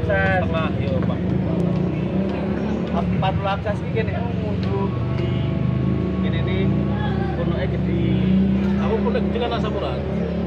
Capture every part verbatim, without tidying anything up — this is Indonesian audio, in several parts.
akses. Tengah yo, Pak. empat puluh akses iki kene ngudu di kene iki konoke gede. Aku pun gede kan asam urat.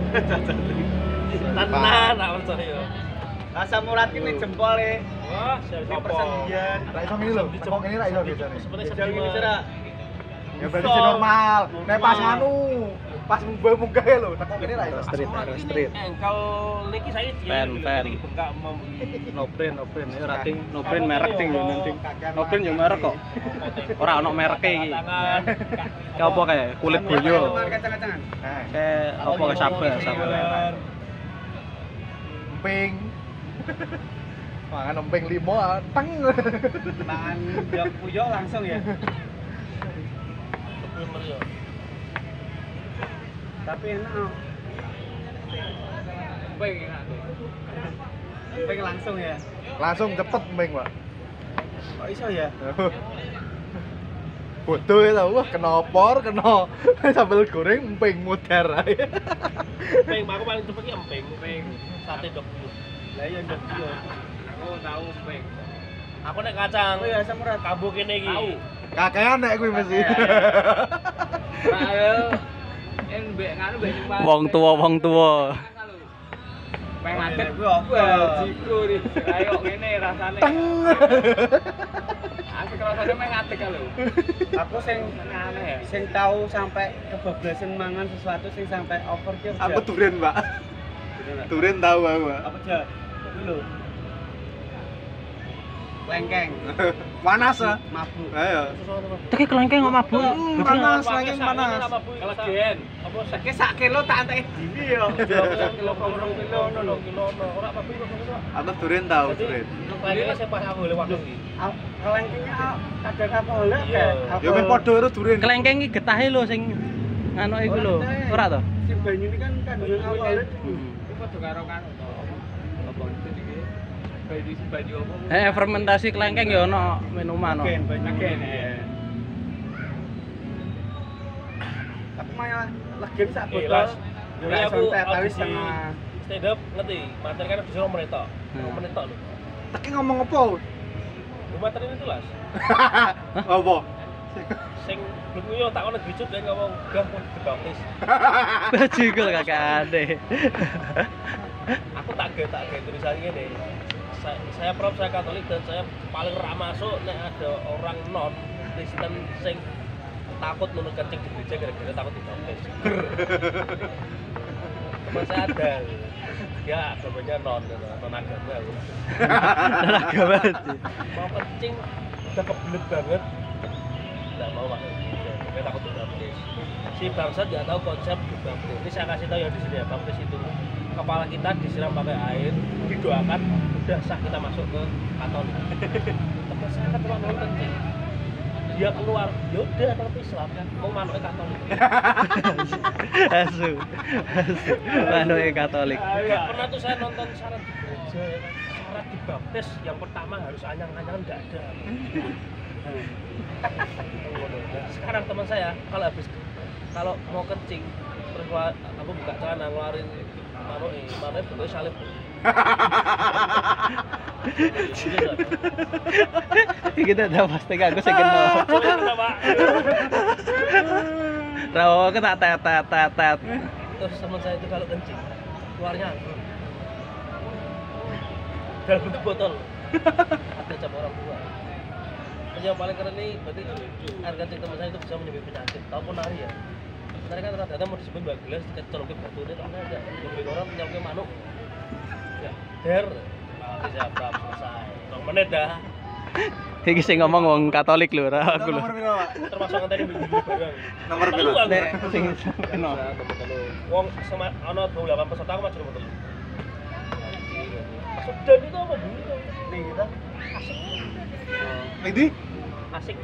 Tenan aku percaya yo. Asam urat ki ning jempol e. Wah, sel Ini apa? persendian. Ra iso ngene lho, kok ngene ra iso biasane. Sebenarnya Jauh ini sedih. cerak. Ya berarti sih normal. Nek pas nganu, pas munggah-munggah lho, tekok ngene ra iso. Street, aero street. Engkel niki saya dia Fan, fan. bengkak mem No brand, no brand. Ya rating, no brand merek ting yo nanti. No brand yo merek kok. Ora ono mereke iki. tangan. Kayak apa kayak kulit boyo. Kacang-kacangan. Nah, Kayak apa kayak sabar, sabar. emping. Mangan emping limo, teng. Mangan biak puyok langsung ya. Tapi enak. oh. Emping enak tuh. Emping langsung ya. Langsung cepet emping, Pak. Kok iso ya? Bodoh ya tau, wah kena opor, kena sambal goreng, emping mudar ae. Emping, aku paling cepet ki emping, emping sate dok. Lah iya ndek yo. Aku tahu emping. Aku nek kacang. Oh iya asam urat. Kambuh kene iki. Tahu. Kakean nek kuwi mesti. Ayo. En mbek nganu mbek nyumbang. Wong tua, wong tua. Pengen ngadeg kuwi apa? Jiku iki. Ayo ngene rasane. Teng. Aku rasane pengen ngadeg lho. Aku sing aneh ya. Sing tahu sampai kebablasan mangan sesuatu sing sampai over ki. Aku duren, Pak. Duren tahu aku, Pak. Apa aja? Kuwi lho. Lengkeng. Panas ah. Mabuk. Ayo. Teki kelengkeng kok mabuk. Panas, lengkeng panas. Kelegen. Apa Seke sak kilo tak entek dhewe yo. kilo kilo kilo kilo kilo ora apa kilo kilo. Aku duren tahu, duren. Kelengenge sing pas aku oleh waktu iki. Lengkengnya kadang apa oleh Iya. kayak. Ya men padha karo duren. Kelengkeng iki getahe lho sing anu iku lho. Ora to? Si banyu ini kan kandungan awalnya. Hmm. Itu padha karo kan. Apa itu iki? Banyu si banyu apa? Eh fermentasi kelengkeng ya ono minuman no. Gen banyu gen ya. Tapi malah legen sak Iya, botol. Mas. Ya Ini aku sampai kali audisi setengah. stand up ngerti, materi kan disuruh menit tok. Hmm. Menit tok lho. Teki ngomong apa? Lu materi itu las. Apa? Sing belum yo tak ono gicut kan ngomong gah pun dibaptis. Bajigol kakak ade. Aku tak ge tak ge tulisan ngene. Saya, saya prof saya Katolik dan saya paling rak masuk nek ada orang non Kristen sing takut menurut kencing di gereja gara-gara takut dibaptis. Teman saya ada. Dia agamanya non, non agama. Tenaga banget. Mau kencing udah kebelet banget. Enggak mau pakai gereja. Dia takut dibaptis. Si bangsat nggak tahu konsep dibaptis. Ini saya kasih tahu yang di sini ya, baptis itu kepala kita disiram pakai air, didoakan, udah sah kita masuk ke Katolik. Teman saya kan cuma mau kencing. Dia keluar, yaudah tapi Islam kan, mau manuknya Katolik. Asu. Asu. Manuke Katolik. Gak pernah tuh saya nonton syarat di gereja ya kan. Syarat dibaptis yang pertama harus anyang-anyang nggak ada. Nah, sekarang teman saya kalau habis kalau mau kencing terus keluar- aku buka celana ngeluarin manuke, manuke bentuknya salib. Kita udah pasti aku sing kena. Pak. Rawo ke tak tet tet tet tet. Terus teman saya itu kalau kencing keluarnya dalam bentuk botol. Ada cap orang tua. Yang paling keren nih berarti air kencing teman saya itu bisa menyembuhkan penyakit. Tahu ponari ya? Ponari kan rata-rata mau disebut dua gelas dicolongin batu ini tapi enggak. Nyembuhin orang nyembuhin manuk. Ya, der. Bisa bab selesai. dua menit dah. Iki sing ngomong wong Katolik lho, ora aku lho. Nomor piro, Pak? Termasuk ngenteni minggu barang. Nomor piro? Telu aku. Nek sing kena. Wong sama ana dua puluh delapan peserta aku maju nomor telu. Sudan itu apa dulu? Nih kita asik. Ini Asik.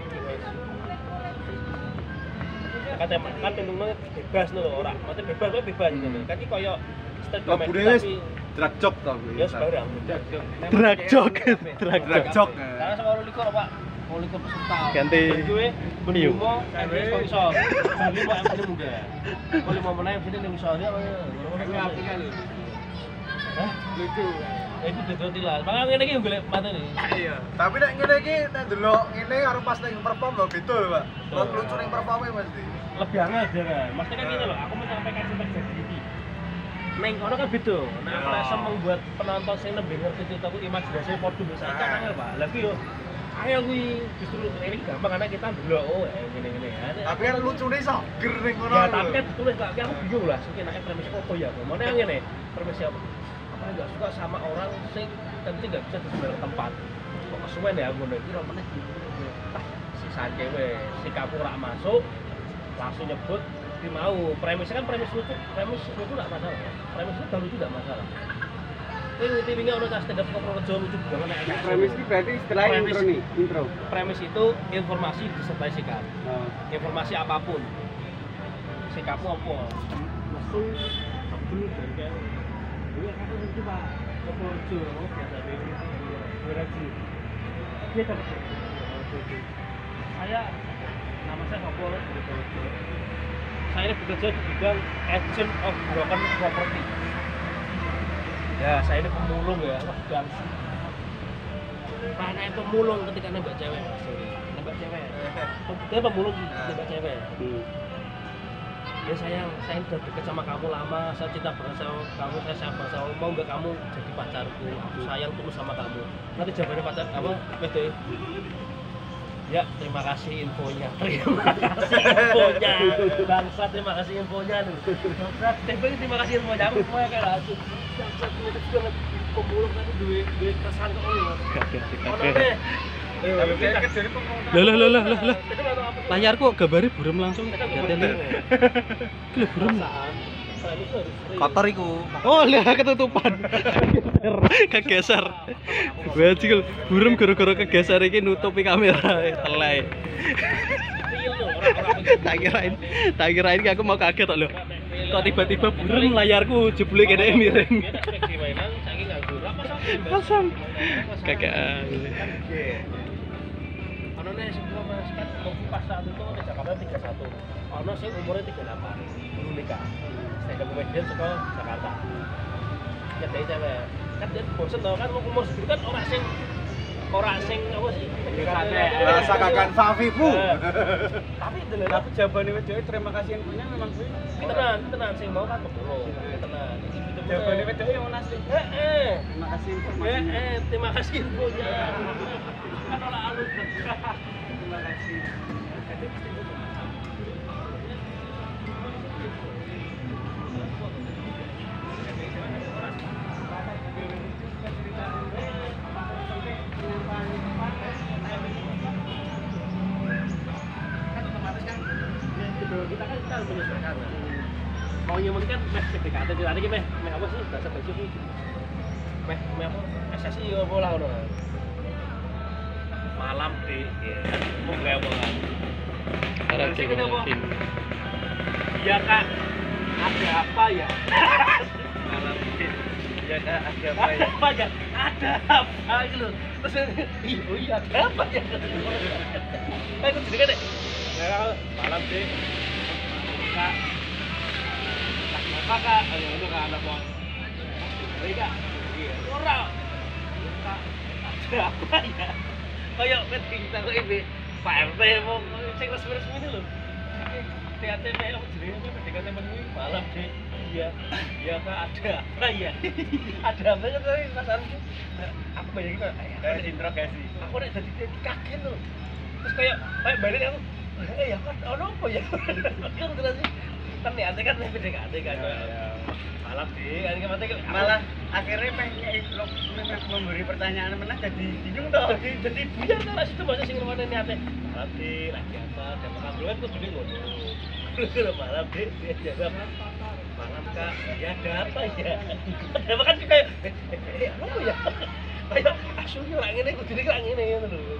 Kata kan tendungnya bebas lho ora. Maksudnya bebas kok bebas gitu. Kan iki koyo stand labune wis drag job to kuwi. ya sebarang. Drag jog, drag Drag jog. job. Karena sama lu likur Pak. Mau likur peserta. Ganti Gue Piyu. bendungo M V kok iso. Bali mau M V muda. Kalau mau menang M V ning iso dia. Hah? Lucu. Itu dodol tilas. Makanya ngene iki golek matene. Iya. Tapi nek ngene iki nek delok ngene karo pas ning perform lho beda lho, Pak. Betul. Lucu ning performe mesti. Lebih angel jangan. Maksudnya kan gini loh, aku menyampaikan yang terjadi ini. Neng kono kan beda. Nah, aku rasa membuat penonton sing nembe ngerti ceritaku imajinasi podo bisa kan angel, Pak. Lah kuwi yo angel kuwi justru ini gampang karena kita ndelok oh ngene-ngene. Tapi kan lucune iso ger ning kono. Ya, tapi kan ditulis Kak, aku bingung lah, suka enake premis apa ya. Mana yang ngene? Premis apa? Apa enggak suka sama orang sing tentu enggak bisa di sembarang tempat. Kok kesuwen ya ngono iki ora meneh ah si sancewe, si kamu ora masuk langsung nyebut di mau. Premisnya kan premis lucu, premis lucu enggak masalah. Premis itu lucu enggak masalah. Ini ngerti-ngerti ono tas stand up Purworejo lucu banget nek. Premis ini berarti setelah intro nih, intro. Premis itu informasi disertai sikap. Oh. Informasi apapun. Sikapmu apa? Langsung tebel dan kayak iya aku lucu Pak. Purworejo biasa ini. Purworejo. Dia kan saya nama saya Kapolres dari Purworejo. Saya ini bekerja di bidang agent of broken property. Ya, saya ini pemulung ya, wah bangsa. Mana yang pemulung ketika nembak cewek, sorry, nembak cewek. Dia pemulung nembak cewek. Hmm. Ya sayang, saya udah deket sama kamu lama, saya cinta banget sama kamu, saya sayang banget sama kamu, mau nggak kamu jadi pacarku, aku sayang tulus sama kamu. Nanti jawabannya pacar kamu, bete. Ya, terima kasih infonya. Terima kasih infonya. Bangsa, terima kasih infonya. Bangsa, terima kasih infonya. Aku semuanya kayak langsung. Bangsa, terima kasih banget. Pemulung tadi duit duit kesan kok ini. Kakek, Oh, kakek. Tapi kayak kejadian pemulung. Lah lah lah lah lah. Layarku gambarnya burem langsung. Gatel. Iki lho burem. Kotor iku. Oh, lah ketutupan. Kegeser. Bajil burem gara-gara kegeser iki nutupi kamera. Telai. Tak kirain, tak kirain aku mau kaget tok lho. Kok tiba-tiba burem layarku jebule kene miring. Pasang. Kakek. Ono nek sebelum Mas kan pas saat itu di Jakarta tiga puluh satu. Ono sing umurnya tiga puluh delapan. Belum nikah. Saya komedian sekolah Jakarta. Ya dari cewek. Kan dia bosen tau kan umur segitu kan orang sing orang sing apa sih? Rasa kakan Fafifu. Tapi dulu Tapi jawabannya wedok terima kasih infonya memang kuwi. tenan, tenan sing mau kan betul. Tenan. Jawabannya wedok yang mana sih? Eh eh. Terima kasih Eh informasinya. eh, terima kasih infonya. Kan olah alus. Terima kasih. Kita kan kita harus menyesuaikan. Mau nyemun kan meh P D K T tadi meh meh apa sih bahasa basic iki. Meh meh apa S S I apa lah ngono. Malam di ya mau gawe apa kan. Arake mungkin. Ya Kak, ada apa ya? Malam ini. Ya Kak, ada apa Ada ya? apa ya? Ada apa gitu loh. Terus iya iya ada apa ya? Eh kok jadi kan deh. Ya malam sih. Kak. Apa Kak? Ayo itu Kak anak mau. Ini Kak. Iya. Ora. Kak. Ada apa ya? Kayak meeting kita kok ini Pak R T mau sing resmi-resmi ini loh. T A T P apa jenenge apa P D K T menui malam sih. Iya. Iya Kak ada apa ya? Ada apa ya tadi perasaan aku bayangin kok Kayak interogasi. aku nek dadi kaget loh. Terus kayak kayak balik aku eh ya kan ono apa ya? Kan terus sih kan nih ate kan P D K T kan. Malam sih kan mate Malah akhirnya pengen lo memberi pertanyaan mana jadi bingung toh. jadi jadi buyar kan situ bahasa sing ngene niate. Malam sih lagi apa? Dan makan dulu kan kudu ngono. Kalau malam sih dia jawab malam Kak, ya ada apa ya? Ada apa kan kayak eh, eh, eh, apa ya? Kayak asune lak ngene kudune lak ngene ngono lho.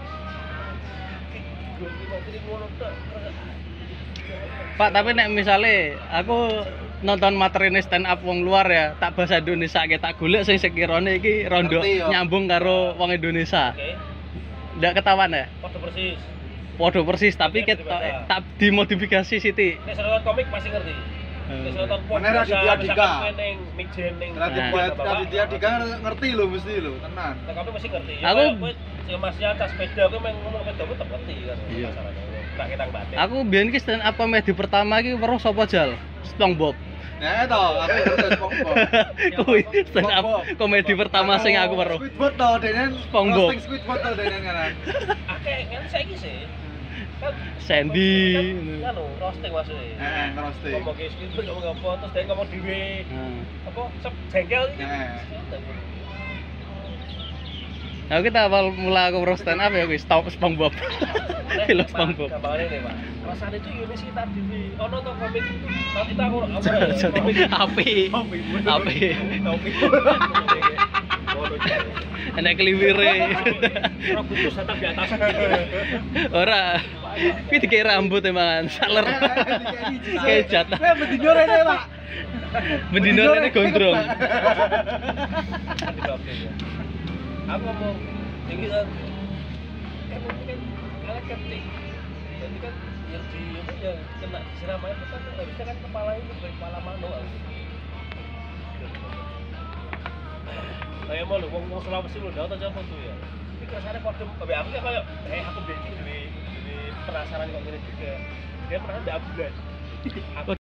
Gue iki materi ngono tok. Pak, tapi nek misale aku nonton materi stand up wong luar ya, tak bahasa Indonesia ke tak golek sing sekirane iki rondo Ngerti, yo. nyambung karo wong Indonesia. Oke. Ndak ketahuan ya? Foto persis. Podo persis tapi Iya, ket betul, betul. tak dimodifikasi sithik. Nek salah komik pasti ngerti. Kesehatan pom Mana Raditya Dika? Neng mijen neng. Raditya Raditya Dika ngerti lho mesti lho, tenan. Nah, kamu mesti ngerti. Aku- Aku sing masnya atas sepeda aku main ngomong sepeda aku tetep ngerti kan. Iya. Masalahnya. Tak ketang batin. Aku biyen ki stand up komedi pertama ki weruh sapa jal? SpongeBob. Nah, itu aku ngerti SpongeBob. Kuwi stand up komedi pertama sing aku weruh. Squidward to, denen SpongeBob. roasting Squidward to denen kan. Akeh kan saiki sih. Kan Sandy. kan anu roasting maksudnya. Heeh, ngerosting. Ngomong ke itu ngomong apa terus dia ngomong dhewe. Nah. Apa sep jengkel iki. Heeh. Nah, kita awal mula aku weruh stand up ya kuwi stop SpongeBob. Film SpongeBob. Gampangannya nih, Pak. Perasaan itu Yuni sih tadi di ono to komik itu. Nanti tak aku apa komik Api. Api. Enak kliwire. Ora butuh setup di atas. Ora. Kuwi dikira rambut emang saler. Kayak jatah. Kowe bendino rene, Pak. Bendino rene gondrong. Aku ngomong tinggi kan kan mungkin kalah ketik jadi kan yang di apa ya kena seramai itu kan harusnya kan kepala itu dari kepala mano kayak mau lu ngomong Sulawesi lu dah atau siapa tuh ya ini kesannya kode tapi aku ya kayak eh aku bikin di di penasaran kok gini juga dia pernah di Abulan